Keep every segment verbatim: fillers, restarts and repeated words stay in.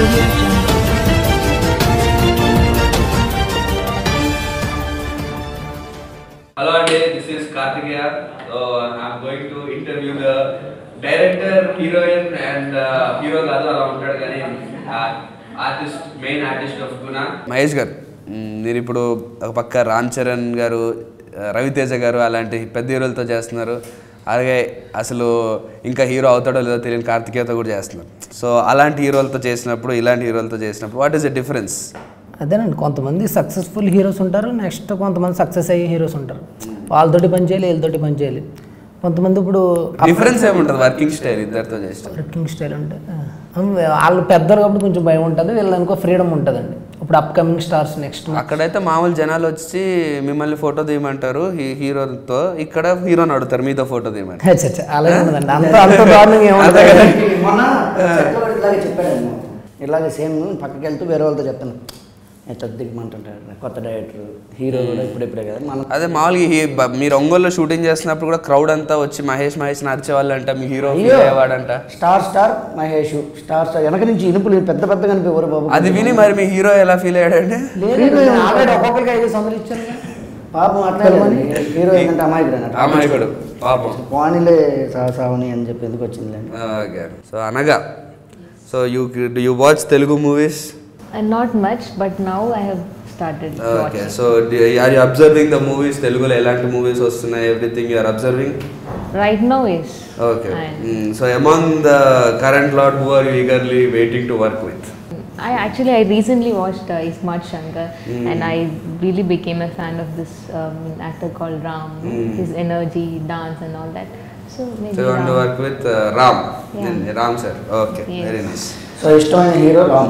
Audio Jungle. Hello, Andy. This is Karthikeya. So I'm going to interview the director, heroine, and uh, hero Gadu around uh, artist, main artist of Guna. Mahesh garu. మీరు ఇప్పుడు ఒక పక్క రామ్ చరణ్ గారు, రవితేజ గారు అలాంటి పెద్ద హీరోలతో చేస్తున్నారు. అలాగే అసలు ఇంకా హీరో అవుతాడో లేదో తెలియని కార్తికేయతో కూడా చేస్తున్నారు. సో అలాంటి హీరోలతో చేసినప్పుడు, ఇలాంటి హీరోలతో చేసినప్పుడు వాట్ ఈస్ ద డిఫరెన్స్? అదేనండి, కొంతమంది సక్సెస్ఫుల్ హీరోస్ ఉంటారు, నెక్స్ట్ కొంతమంది సక్సెస్ అయ్యే హీరోస్ ఉంటారు. వాళ్ళతోటి పని చేయాలి, వీళ్ళతోటి పని చేయాలి. కొంతమంది ఇప్పుడు డిఫరెన్స్ ఏముంటుంది వర్కింగ్ స్టైల్ ఇద్దరితో చేస్తే? వర్కింగ్ స్టైల్ అంటే వాళ్ళు పెద్దలు కాబట్టి కొంచెం భయం ఉంటుంది, వీళ్ళనుకో ఫ్రీడమ్ ఉంటుందండి. ఇప్పుడు అప్కమింగ్ స్టార్స్ నెక్స్ట్ అక్కడైతే మామూలు జనాలు వచ్చి మిమ్మల్ని ఫోటో తీయమంటారు హీరోతో, ఇక్కడ హీరోని అడుగుతారు మీతో ఫోటో తీయమంటారు. అలాగే ఉందండి, అంత అంత దారుణంగా ఏమంటారు. ఇలాగే చెప్పాడు, ఇలాగే సేమ్ పక్కకి వెళ్తూ వేరే వాళ్ళతో చెప్తాను దిగమంటుంటాడు కొత్త డైరెక్టర్ హీరో కూడా ఇప్పుడిప్పుడే కదా మనం. అదే మామూలుగా మీరు ఒంగోలులో షూటింగ్ చేస్తున్నప్పుడు కూడా క్రౌడ్ అంతా వచ్చి మహేష్ మహేష్ నడిచేవాళ్ళంట, మీ హీరో వాడంట star star Mahesh star star వెనక నుంచి ఇనుపులు పెద్ద పెద్ద కనిపించారు బాబు. అది విని మరి మీ హీరో ఎలా ఫీల్ అయ్యాడంటే? ఆల్రెడీ ఒక్కొక్కరికి ఐదు వందలు ఇచ్చారు పాపం అట్లా హీరో ఏంటంటే అమాయకుడు అన్నట్టు. అమాయకుడు పాపం వాణిలే సావని అని చెప్పి ఎందుకు వచ్చింది. ఓకే, సో అనగా so you do you watch Telugu movies? Uh, not much, but now I have started okay watching. So do, are you observing the movies Telugu lo elanti movies vastunayi, everything you are observing Right now is okay. mm, so among the current lot, who are you eagerly waiting to work with? I actually I recently watched uh, Ismat Shankar mm. and I really became a fan of this um, actor called Ram. mm. His energy, dance and all that, so maybe so you want Ram. to work with uh, Ram. Yeah. Ram sir, okay. Yes. Very nice. So ఇష్టమైన hero Ram.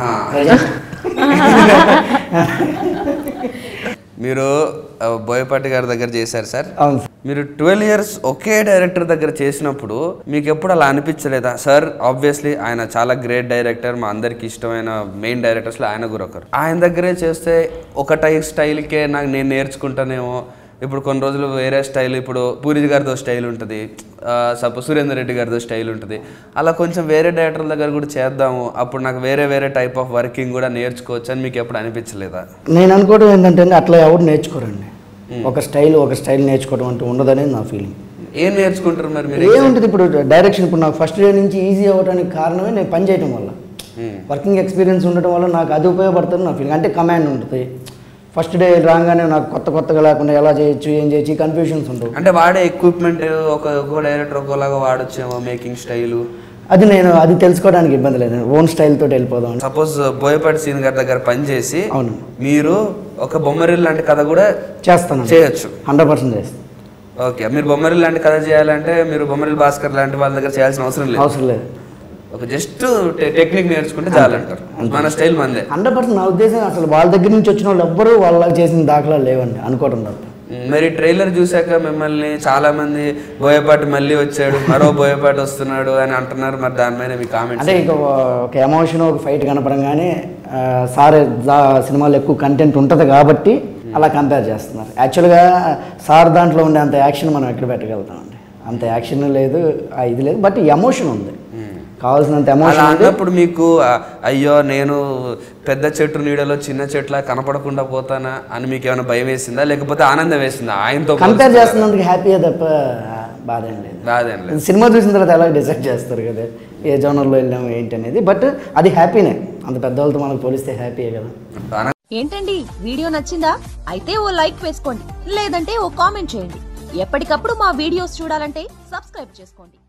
మీరు బోయపాటి గారి దగ్గర చేశారు sir. అవును. మీరు twelve years ఒకే director దగ్గర చేసినప్పుడు మీకు ఎప్పుడు అలా అనిపించలేదా? సార్ ఆబ్వియస్లీ ఆయన చాలా గ్రేట్ డైరెక్టర్, మా అందరికి ఇష్టమైన మెయిన్ డైరెక్టర్స్లో ఆయన కూడా ఒకరు. ఆయన దగ్గరే చేస్తే ఒక టైప్ స్టైల్కే నాకు నేను నేర్చుకుంటానేమో, ఇప్పుడు కొన్ని రోజులు వేరే స్టైల్, ఇప్పుడు పూరి గారితో స్టైల్ ఉంటుంది, సపోజ్ సురేందర్ రెడ్డి గారితో స్టైల్ ఉంటుంది, అలా కొంచెం వేరే డైరెక్టర్ల దగ్గర కూడా చేద్దాము, అప్పుడు నాకు వేరే వేరే టైప్ ఆఫ్ వర్కింగ్ కూడా నేర్చుకోవచ్చు అని మీకు ఎప్పుడు అనిపించలేదా? నేను అనుకోవడం ఏంటంటే అట్లా ఎవరు నేర్చుకోరండి, ఒక స్టైల్ ఒక స్టైల్ నేర్చుకోవడం అంటూ ఉండదనేది నా ఫీలింగ్. ఏం నేర్చుకుంటారు మరి మీరు? ఏముంటుంది ఇప్పుడు డైరెక్షన్, ఇప్పుడు నాకు ఫస్ట్ డే నుంచి ఈజీ అవ్వడానికి కారణమే నేను పని చేయడం వల్ల, వర్కింగ్ ఎక్స్పీరియన్స్ ఉండటం వల్ల నాకు అది ఉపయోగపడుతుంది నా ఫీలింగ్. అంటే కమాండ్ ఉంటుంది, ఫస్ట్ డే రాగానే నాకు కొత్త కొత్తగా లేకుండా ఎలా చేయొచ్చు ఏం చేయొచ్చు కన్ఫ్యూషన్స్ ఉండవు. అంటే వాడే ఎక్విప్మెంట్ ఒక ఒక డైరెక్టర్ ఒకలాగా వాడొచ్చేమో మేకింగ్ స్టైలు, అది నేను అది తెలుసుకోవడానికి ఇబ్బంది లేదు, ఓన్ స్టైల్ తోటి వెళ్ళిపోదాం. సపోజ్ బోయపాటి సీన్ గారి దగ్గర పనిచేసి అవును మీరు ఒక బొమ్మరిల్ లాంటి కథ కూడా చేస్తాను, చేయొచ్చు, హండ్రెడ్ పర్సెంట్ చేస్తాను. ఓకే, మీరు బొమ్మరిల్ లాంటి కథ చేయాలంటే మీరు బొమ్మరిల్ భాస్కర్ లాంటి వాళ్ళ దగ్గర చేయాల్సిన అవసరం లేదు, అవసరం లేదు, ఒక జస్ట్ టెక్నిక్ నేర్చుకుంటే చాలంటారు. మన స్టైల్ మందే. హండ్రెడ్ పర్సెంట్ నా ఉద్దేశం అసలు వాళ్ళ దగ్గర నుంచి వచ్చిన వాళ్ళు ఎవ్వరూ వాళ్ళ చేసిన దాఖలా లేవండి అనుకోవడం తప్ప. మరి ట్రైలర్ చూసాక మిమ్మల్ని చాలా మంది బోయపాటి మళ్ళీ వచ్చాడు, మరో బోయపాటి వస్తున్నాడు అని అంటున్నారు, మరి దాని మీద మీ కామెంట్స్? అంటే ఇక ఒక ఎమోషన్ ఒక ఫైట్ కనపడంగానే సార్ సినిమాలో ఎక్కువ కంటెంట్ ఉంటుంది కాబట్టి అలా కంపేర్ చేస్తున్నారు. యాక్చువల్గా సార్ దాంట్లో ఉండే అంత యాక్షన్ మనం ఎక్కడ పెట్టగలుగుతామండి, అంత యాక్షన్ లేదు, ఇది లేదు, బట్ ఎమోషన్ ఉంది, కావాల్సినంత ఎమోషన్. అన్నప్పుడు మీకు అయ్యో నేను పెద్ద చెట్టు నీడలో చిన్న చెట్ల కనపడకుండా పోతానా అని మీకు ఏమైనా భయం వేసిందా, లేకపోతే ఆనందం వేసిందా? ఆయనతో కంపేర్ చేస్తున్నందుకు హ్యాపీయే తప్ప బాధ ఏం లేదు. బాధ ఏం లేదు. సినిమా చూసిన తర్వాత ఎలా డిసైడ్ చేస్తారు కదా ఏ జోనర్లో వెళ్ళాము ఏంటి అనేది, బట్ అది హ్యాపీనే, అంత పెద్దవాళ్ళతో మనకు పోలిస్తే హ్యాపీయే కదా. ఏంటండి వీడియో నచ్చిందా? అయితే ఓ లైక్ వేసుకోండి, లేదంటే ఓ కామెంట్ చేయండి. ఎప్పటికప్పుడు మా వీడియోస్ చూడాలంటే సబ్స్క్రైబ్ చేసుకోండి.